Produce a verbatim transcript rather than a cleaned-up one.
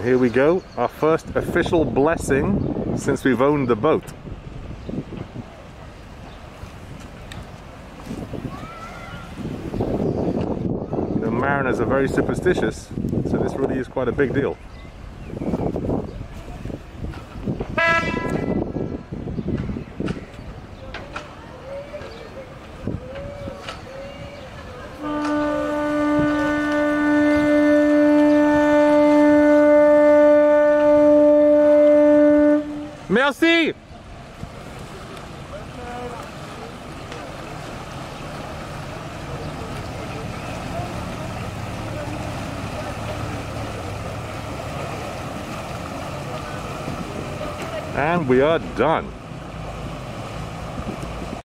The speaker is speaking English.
here we go, our first official blessing since we've owned the boat. The mariners are very superstitious, so this really is quite a big deal. Merci! And we are done.